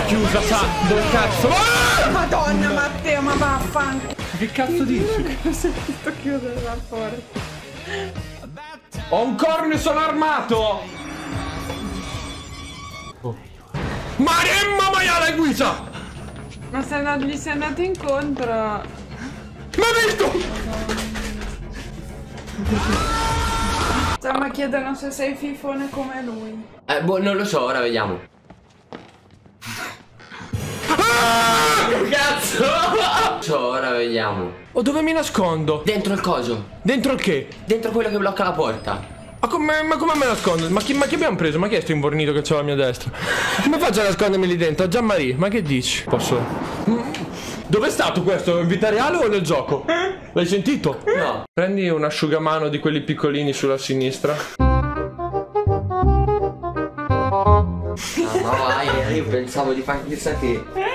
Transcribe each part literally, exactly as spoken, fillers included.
chiusa, sa. Dove cazzo? Ah! Madonna Matteo, ma vaffanculo. Che cazzo dici? Ho sentito chiudere la porta. Ho un corno e sono armato! Oh. Maremma maiale guisa! Ma sei andato, gli sei andato incontro. Ma visto! Cioè, ma chiedono se sei fifone come lui. Eh, boh, non lo so, ora vediamo. Ah! Che cazzo? Non so, ora vediamo. O dove mi nascondo? Dentro il coso. Dentro il che? Dentro quello che blocca la porta. Ma come, ma come me nascondo? Ma chi, ma chi abbiamo preso? Ma chi è sto invornito che c'è alla mia destra? Come faccio a nascondermi lì dentro? Gianmarie, ma che dici? Posso... Dove è stato questo? In vita reale o nel gioco? L'hai sentito? No. Prendi un asciugamano di quelli piccolini sulla sinistra. Ah, ma vai, io pensavo di fare chissà che.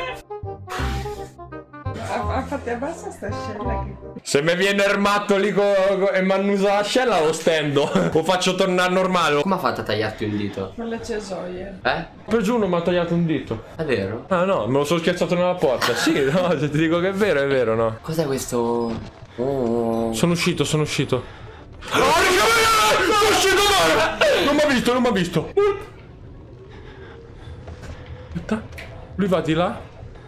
Infatti abbassa sta scella che... Se mi viene armato lì co, co, e mi annusa la scella lo stendo. O faccio tornare normale. Come ha fatto a tagliarti un dito? Con le cesoie. Eh? Per giù non mi ha tagliato un dito. È vero? Ah no, me lo sono schiacciato nella porta. Sì, no, se ti dico che è vero, è vero, no. Cos'è questo? Oh. Sono uscito, sono uscito. Oh, sono uscito male! Non mi ha visto, non mi ha visto. Aspetta. Lui va di là.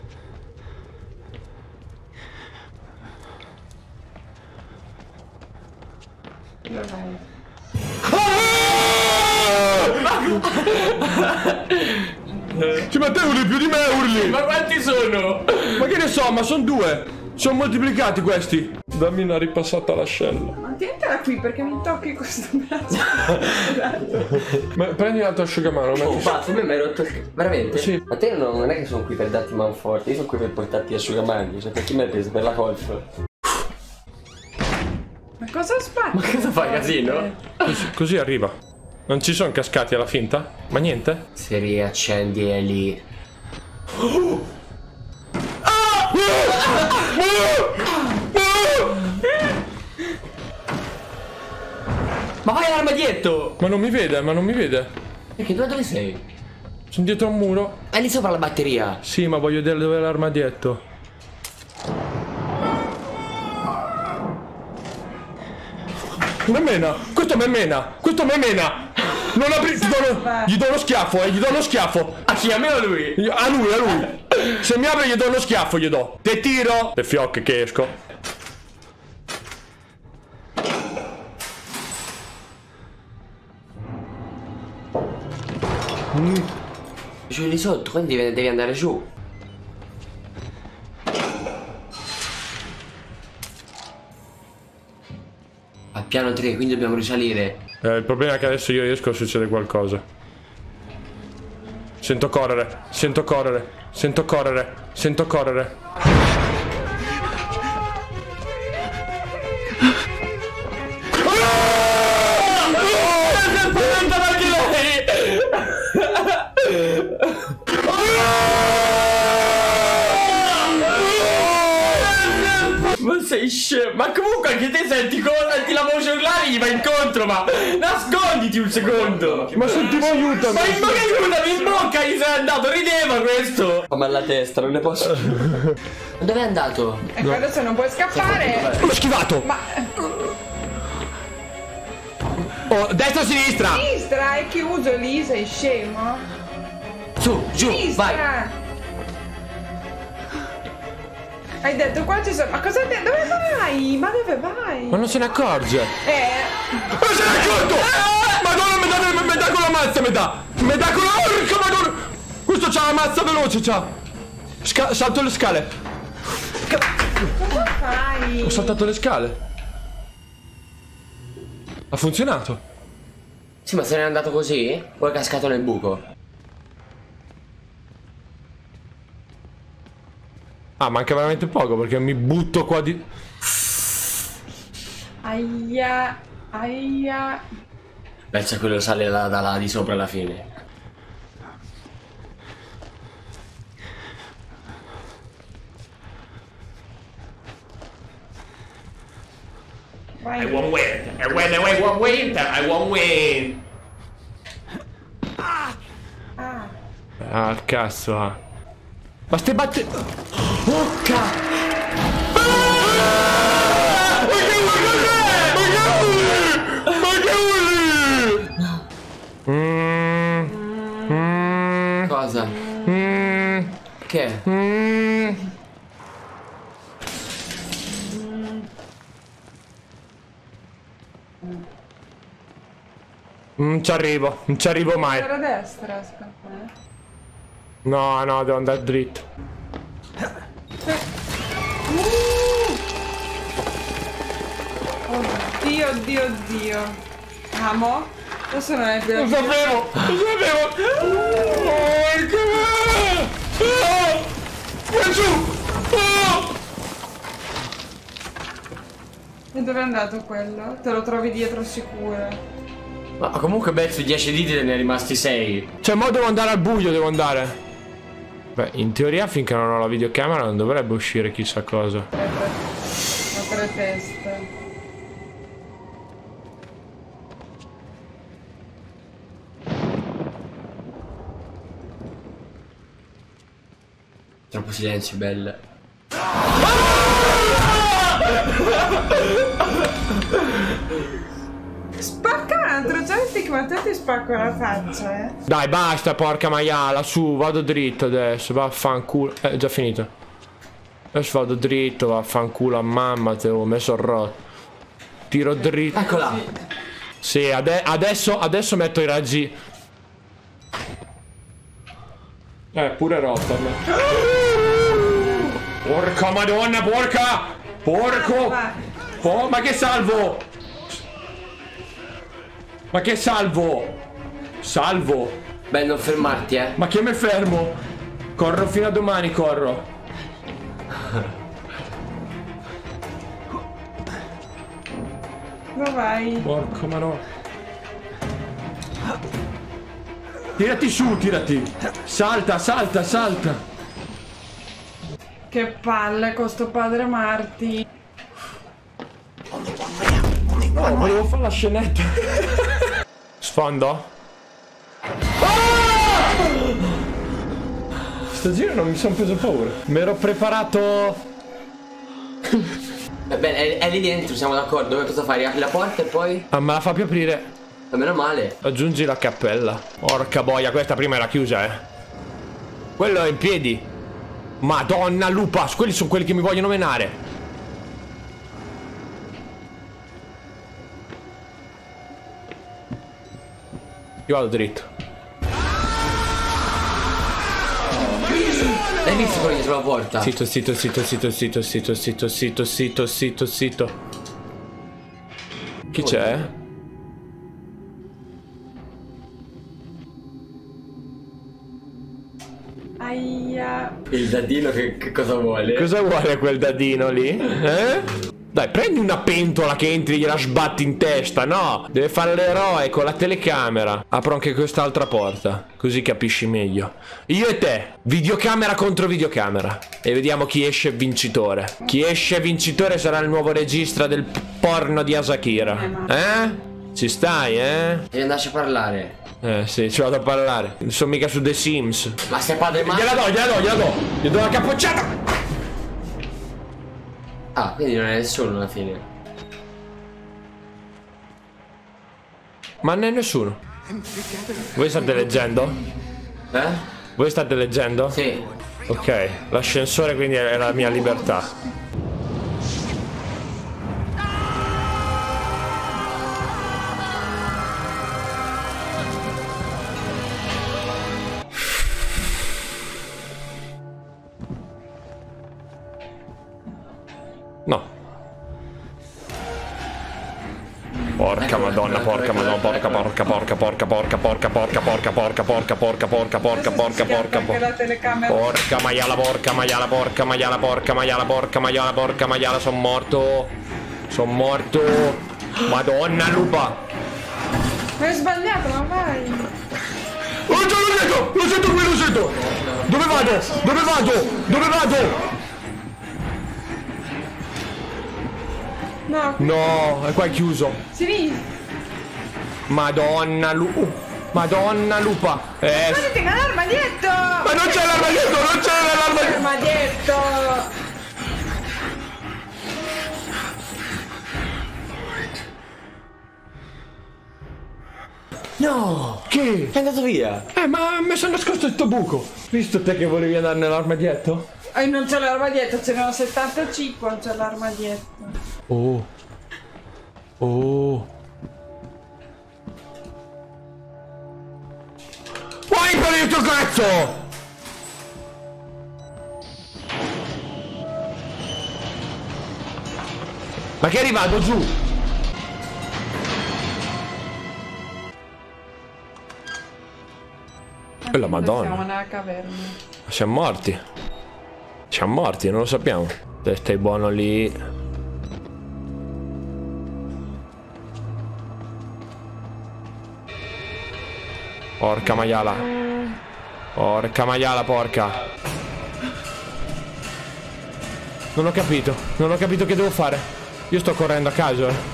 Ci ma te urli più di me, urli! Ma quanti sono? Ma che ne so, ma sono due! Sono moltiplicati questi! Dammi una ripassata all'ascella. Ma tientela qui perché mi tocchi questo braccio. Ma prendi l'altro asciugamano, Oh, metti... pazzo, me mi hai rotto il... Veramente? Sì. Ma te non, non è che sono qui per darti manforte, io sono qui per portarti asciugamani, cioè per chi mi hai preso? Per la colfa. Ma cosa spacchi? Ma cosa fai, casino? Così, così arriva. Non ci sono cascati alla finta? Ma niente? Se riaccendi è lì. Ma vai all'armadietto! Ma non mi vede, ma non mi vede. Perché tu dove sei? Sono dietro a un muro. È lì sopra la batteria. Sì, ma voglio vedere dove è l'armadietto. Memena! Questo memena! Questo memena! Non apri... Gli do, uno... gli do uno schiaffo, eh! Gli do uno schiaffo! A chi? A me o a lui? A lui, a lui! Se mi apre gli do uno schiaffo, gli do! Te tiro! Le fiocche che esco! Mm. Giù di sotto, quindi devi, devi andare giù. Al piano tre, quindi dobbiamo risalire. Eh, il problema è che adesso io esco e succede qualcosa. Sento correre, sento correre, sento correre, sento correre. Ma sei scemo. Ma comunque anche te senti cosa? Senti la voce urlare, gli va incontro, ma nasconditi un secondo. Ma sentivo aiuto. Ma in bocca aiutami, in bocca gli sei andato, rideva questo. Fammi alla testa, non ne posso. Ma dove è andato? Ecco, no. Adesso non puoi scappare. L'ho schivato. Ma... Oh, destra o sinistra? Sinistra, è chiuso lì, sei scemo? Su, giù, Sinistra. vai. Hai detto qua ci sono... Ma cosa te... Dove vai? Ma dove vai? Ma non se ne accorge. Eh... Ma se ne accorto! Madonna, mi dà, mi dà con la mazza, mi dà! Mi dà con la... Porca madonna! Questo c'ha la mazza veloce, c'ha! Sca salto le scale! Cosa fai? Ho saltato le scale! Ha funzionato! Sì, ma se n'è andato così? O è cascato nel buco? Ah, manca veramente poco perché mi butto qua di... Aia, aia. Pensa quello sale da, da là di sopra alla fine. Vai. I won't win. And when I won't win, I won't win. Ah. Ah, cazzo, ah. Ma ste batte... Oh, cazzo! Mm. Mm. Cosa? Mm. Che? Mm. Non ci arrivo, non ci arrivo mai. Era a destra, aspetta. No, no, devo andare dritto. Oddio, oddio, oddio. Amo. Adesso non è più. Lo sapevo, lo sapevo. Porca me. Vai giù. E dove è andato quello? Te lo trovi dietro sicuro. Ma comunque beh, su dieci diti ne è rimasti sei. Cioè, mo devo andare al buio, devo andare. Beh, in teoria finché non ho la videocamera non dovrebbe uscire chissà cosa. Tre, tre. Ma tre teste. Troppo silenzio, belle. Spacca un altro joystick, ma te ti spacco la faccia, eh. Dai, basta, porca maiala, su, vado dritto adesso, vaffanculo. Eh, è già finito. Adesso vado dritto, vaffanculo a mamma, te l'ho messo il rotto. Tiro dritto. Eccola. Sì, ade adesso, adesso metto i raggi. Eh, pure rotta. Porca madonna, porca! Porco! Oh, ma che salvo! Ma che salvo! Salvo! Beh, non fermarti, eh. Ma che me fermo? Corro fino a domani, corro. Dove vai? Porca madonna. Tirati su, tirati. Salta, salta, salta. Che palle con sto padre Marti. No, volevo fare la scenetta. Sfondo? Ah! Sto giro non mi sono preso paura. Mi ero preparato. Eh, beh, è, è lì dentro, siamo d'accordo. Dove cosa fai? Riapri la porta e poi? Ah, me la fa più aprire. Ma meno male. Aggiungi la cappella. Porca boia, questa prima era chiusa, eh. Quello è in piedi. Madonna lupa, quelli sono quelli che mi vogliono menare. Io vado dritto. Hai visto quello dietro la porta? Zitto, zitto, zitto, zitto, zitto, zitto, zitto, zitto, zitto, zitto, zitto. Chi c'è? Aia. Il dadino che, che cosa vuole? Cosa vuole quel dadino lì? Eh? Dai, prendi una pentola che entri e gliela sbatti in testa, no? Deve fare l'eroe con la telecamera. Apro anche quest'altra porta, così capisci meglio. Io e te, videocamera contro videocamera. E vediamo chi esce vincitore. Chi esce vincitore sarà il nuovo regista del porno di Asakira. Eh? Ci stai, eh? Devi andarci a parlare. Eh sì, ci vado a parlare. Non sono mica su The Sims. Ma sei padre Marti? Gliela do, gliela do, gliela do. Gli do la capocciata. Ah, quindi non è nessuno alla fine. Ma non è nessuno. Voi state leggendo? Eh? Voi state leggendo? Sì. Ok, l'ascensore quindi è la mia libertà. No. Porca madonna, porca madonna, porca porca porca porca porca porca porca porca porca porca porca porca porca porca porca Anche la telecamera. porca maiala, porca maiala, porca maiala, porca maiala, porca maiala, porca maiala, son morto. Son morto. Madonna lupa. Ma hai sbagliato, ma vai. Oh, già lo sento, lo sento qui, lo sento. Dove vado? Dove vado? Dove vado? No, No, è qua è chiuso. sinistra. Madonna lu... Madonna lupa. Eh. Ma tenga l'armadietto! Ma non c'è l'armadietto, non c'è l'armadietto. L'armadietto! No! Che? È andato via! Eh, ma mi sono nascosto sto buco. Visto te che volevi andare nell'armadietto? E non c'è l'armadietto, ce n'erano settantacinque, non c'è l'armadietto. Oh. Oh. Vai per il tuo cazzo! Ma che è arrivato giù? E la Madonna. Siamo nella caverna. Siamo morti. Siamo morti, non lo sappiamo. Te stai buono lì. Porca maiala. Porca maiala, porca. Non ho capito. Non ho capito che devo fare. Io sto correndo a caso, eh.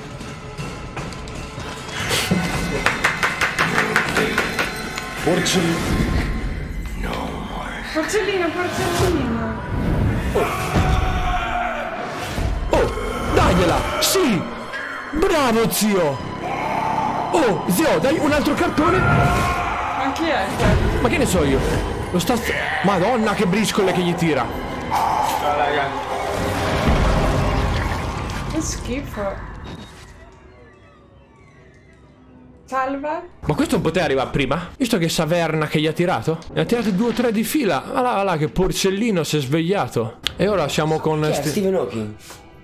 Porcellino. Porcellino, porcellino. Oh, dagliela. Sì. Bravo, zio. Oh, zio, dai un altro cartone. Ma chi è quello? Ma che ne so io? Lo sta... Madonna, che briscole che gli tira. Che schifo. Salva. Ma questo non poteva arrivare prima? Visto che Saverna che gli ha tirato? Ne ha tirate due o tre di fila. Ah là, ah là, che porcellino si è svegliato. E ora siamo con... Chi è sti... Stephen Hawking?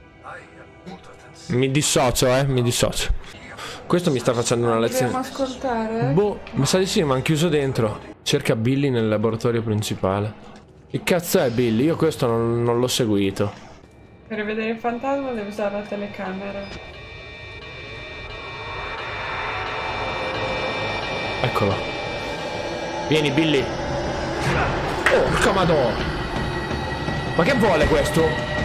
Mi dissocio, eh, mi dissocio. Questo mi sta facendo una lezione. Dobbiamo ascoltare? Boh, mi sa di sì, ma hanno chiuso dentro. Cerca Billy nel laboratorio principale. Che cazzo è Billy? Io questo non, non l'ho seguito. Per vedere il fantasma devi usare la telecamera. Eccolo. Vieni Billy. Oh, porca madonna. Ma che vuole questo?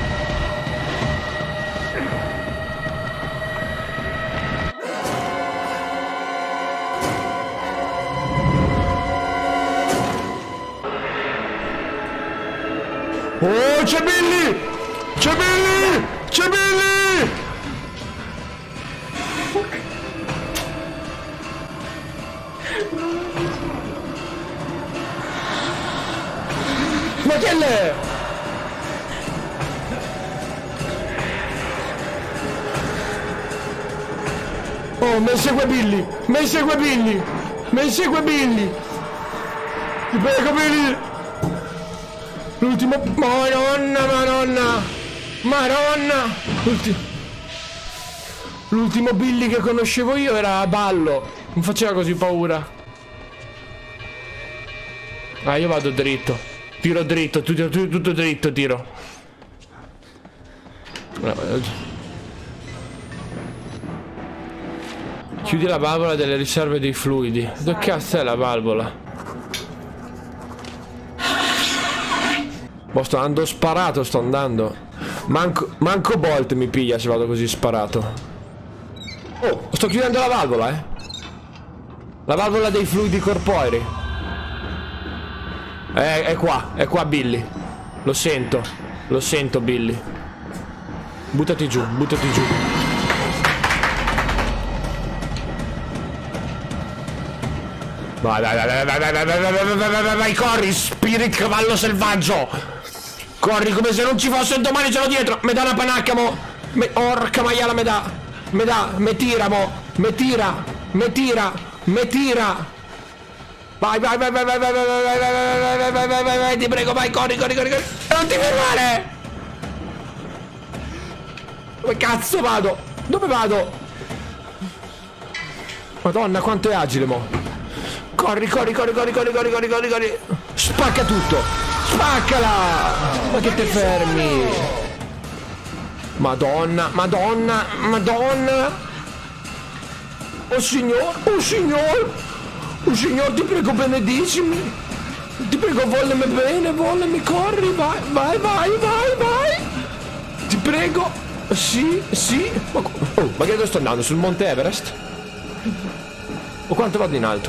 Oh, c'è Billy! C'è Billy! C'è Billy! Ma che è? Oh, mi segue Billy! Mi segue Billy! Mi segue Billy! Ti prego Billy! L'ultimo... Madonna, madonna! Madonna! L'ultimo... L'ultimo Billy che conoscevo io era Ballo. Non faceva così paura. Ah, io vado dritto. Tiro dritto, tutto, tutto, tutto dritto tiro. Chiudi la valvola delle riserve dei fluidi. Dove cazzo è la valvola? Boh, sto andando sparato, sto andando. Manco, manco Bolt mi piglia se vado così sparato. Oh, sto chiudendo la valvola, eh. La valvola dei fluidi corporei. È, è qua, è qua Billy. Lo sento, lo sento Billy. Buttati giù, buttati giù. Vai, vai, vai, vai, vai, vai, vai, vai, vai, vai, vai, vai, corri, Spirit cavallo selvaggio. Corri come se non ci fosse domani, ce l'ho dietro. Me dà una panacca, mo. Me, orca maiala, me dà. Me dà, me tira, mo. Me tira, me tira, me tira. Vai, vai, vai, vai, vai, vai, vai, vai, vai, vai, vai, vai, vai, vai, vai, ti prego, vai, corri, corri, corri, corri. Non ti fermare! Dove cazzo vado? Dove vado? Madonna, quanto è agile, mo. Corri, corri, corri, corri, corri, corri, corri, corri, corri. Spacca tutto. Spaccala! Ma che te fermi? Madonna, madonna, madonna. Oh signor, oh signor. Oh signor, ti prego benedicimi. Ti prego vollemi bene, vollemi, corri, vai, vai, vai, vai, vai. Ti prego. Sì, sì. Ma, oh, ma che dove sto andando? Sul Monte Everest? O quanto vado in alto?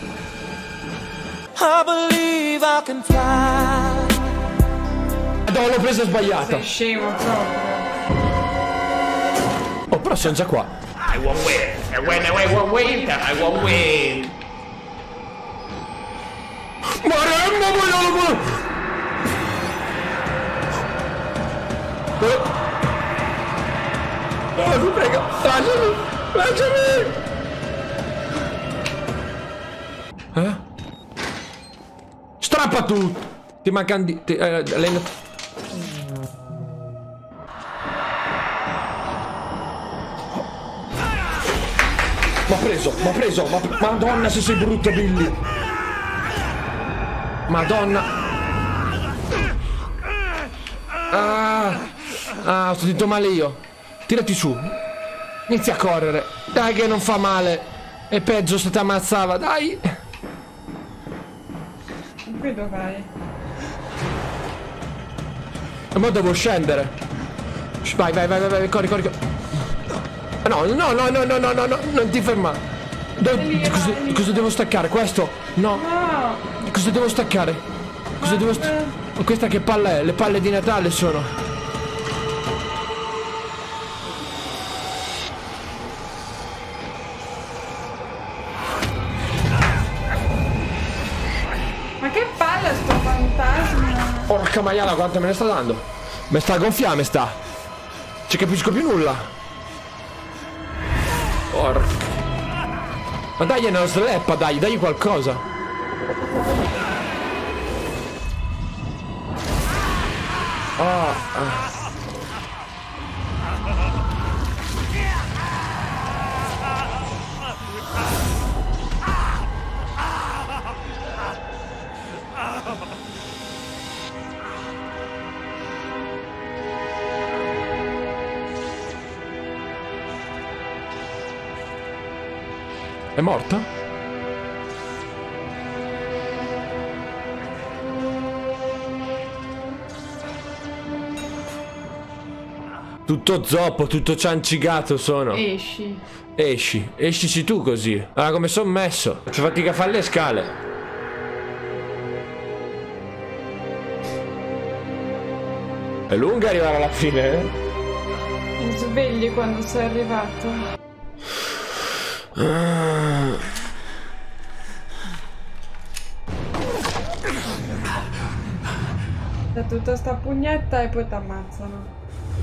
I believe I can fly. No, l'ho presa sbagliata. Sei scemo proprio. Oh, però sono già qua. I won't win. And when I won't win, I won't win. Maremma, voglio... Oh, ti prego, lasciami, lasciami. Eh? Strappa tu. Ti mancano di... Ti, eh, lei... M'ha preso, m'ha preso, ma... Madonna se sei brutto, Billy. Madonna. Ah, ah, ho sentito male io. Tirati su. Inizia a correre. Dai che non fa male. È peggio se ti ammazzava, dai. Qui dov'hai? E mo devo scendere. Vai, vai, vai, vai, vai, corri, corri. corri. No, no, no, no, no, no, no, no, non ti fermare. Do- cosa, cosa devo staccare? Questo? No. No! Cosa devo staccare? Cosa devo staccare? Oh, questa che palla è? Le palle di Natale sono. Ma che palla sto fantasma! Porca maiala, quanto me ne sta dando? Me sta a gonfiare, me sta. Ci capisco più nulla. Porca. Ma dai una sleppa, dai, dai qualcosa. Ah, ah. È morta? Tutto zoppo, tutto ciancigato sono. Esci. Esci, escici tu così. Ah, come son messo. Faccio fatica a fare le scale. È lunga arrivare alla fine, eh? Mi svegli quando sei arrivato. Da tutta sta pugnetta e poi ti ammazzano.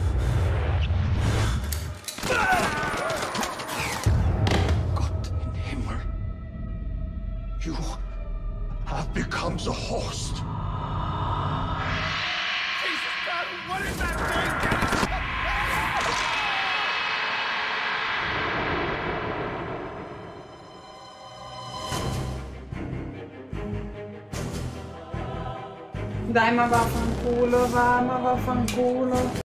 Gott in Himmel. You have become the host. What is that thing? Dai, ma vaffanculo, va, ma vaffanculo.